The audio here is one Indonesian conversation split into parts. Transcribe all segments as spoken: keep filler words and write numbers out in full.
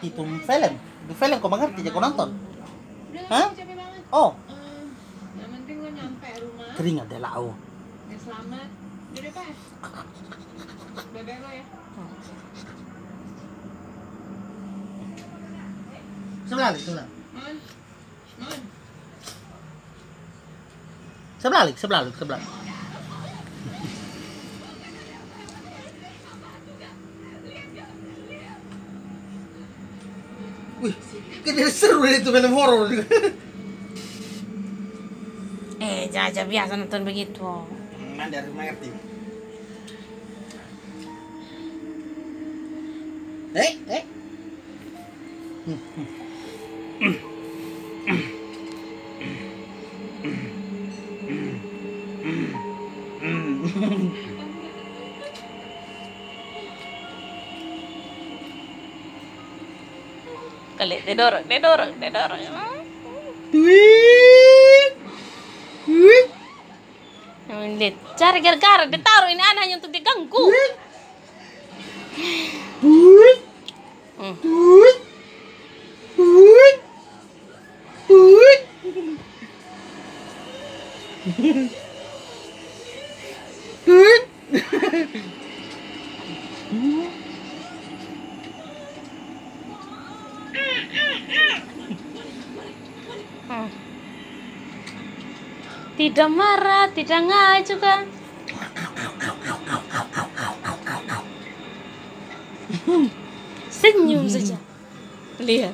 Itu film, itu film kau mengerti, kau nonton? Udah, Hah? capek banget. Oh, Eh, yang penting lo nyampe rumah. keringat deh lau. Ya selamat. Udah deh, Pak. Bye-bye lo ya. Sebelah lagi, sebelah. Mon. Mon. Sebelah lagi, sebelah lagi, sebelah. Wih, kayaknya seru deh itu film horor. Eh, Jaja biasa nonton begitu. Mandar mengerti. Eh, eh. Kali dia dorong, dia dorong, dia dorong. Tweet. Tweet. Lihat, cari gara-gara dia taruh ini aneh hanya untuk diganggu. Tweet. Hmm. Tweet. Tweet. Tweet. Tweet. Hmm. Tidak marah, tidak ngai juga. Senyum saja. Lihat.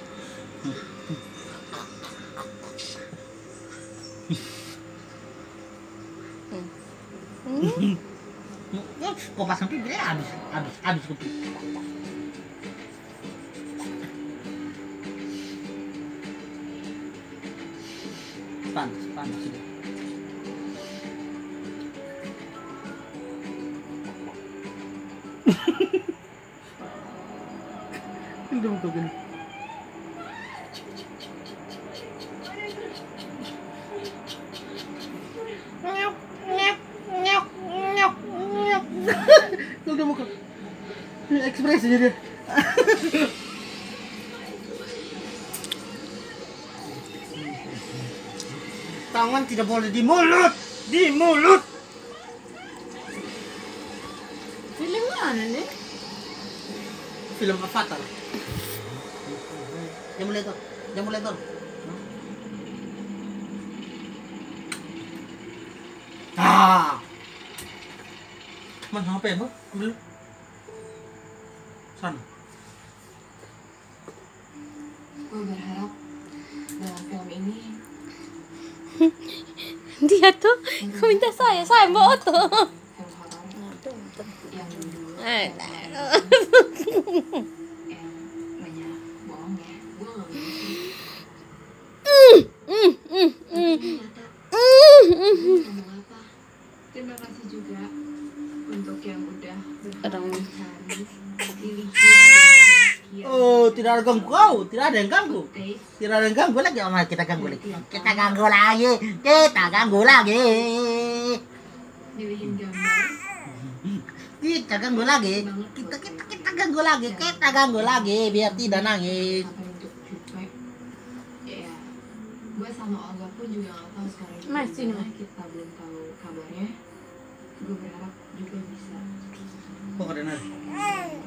Hmm. Kok pasang pipi habis, habis, habis kopi. Panas, panas sudah. Udah buka gini. Udah buka. Ekspresinya dia. Tangan tidak boleh di mulut, di mulut. Film mana nih? Film Avatar. Yang mulai tuh, yang mulai tuh. Ah, mana H P bu? Ambil. Sana. Gue berharap dalam film ini Dia tuh minta saya, saya mau tuh. film horor yang dulu Eh, yang banyak bohong ya. Gue nggak ngerti. mm, mm, mm, Ternyata mm, mm. gue ngomong apa? Terima kasih juga untuk yang udah Kadang. berhari-hari pilihin dan sekian Oh, tidak ada ganggu kau, tidak ada yang ganggu. taste. Tidak ada yang ganggu lagi, oh, kita ganggu lagi. Kita ganggu lagi, kita ganggu lagi. Pilihin gambar Kita ganggu lagi, kita kita kita ganggu lagi, kita ganggu lagi biar tidak nangis. apa untuk cuek. Ya, gue sama Olga pun juga nggak tahu sekarang itu Mas, sini, gimana. Mas. Kita belum tahu kabarnya. Gue berharap juga bisa. Kok ada nari?